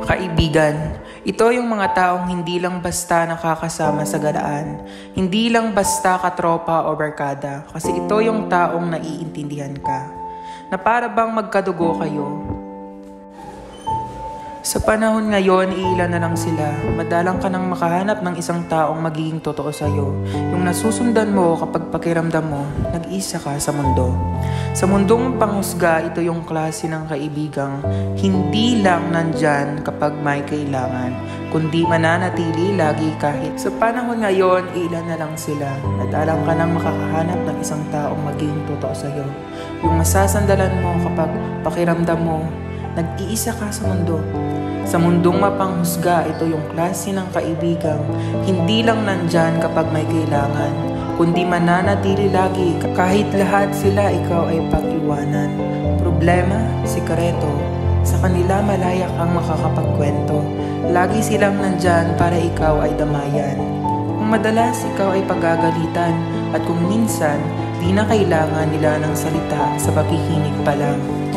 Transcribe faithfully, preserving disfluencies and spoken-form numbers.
Kaibigan, ito yung mga taong hindi lang basta nakakasama sa galaan, hindi lang basta katropa o barkada, kasi ito yung taong naiintindihan ka, na para bang magkadugo kayo. Sa panahon ngayon, iilan na lang sila. Madalang ka nang makahanap ng isang taong magiging totoo sa'yo. Yung nasusundan mo kapag pakiramdam mo, nag-isa ka sa mundo. Sa mundong panghusga, ito yung klase ng kaibigang hindi lang nandyan kapag may kailangan, kundi mananatili lagi kahit. Sa panahon ngayon, iilan na lang sila. Madalang ka nang makakahanap ng isang taong magiging totoo sa'yo. Yung masasandalan mo kapag pakiramdam mo, nag-iisa ka sa mundo. Sa mundong mapanghusga, ito yung klase ng kaibigang hindi lang nandyan kapag may kailangan, kundi mananatili lagi kahit lahat sila ikaw ay pag-iwanan. Problema, sikreto, sa kanila malaya kang makakapagkwento. Lagi silang nandyan para ikaw ay damayan. Kung madalas ikaw ay pagagalitan at kung minsan di na kailangan nila ng salita sa pakikinig pa lang.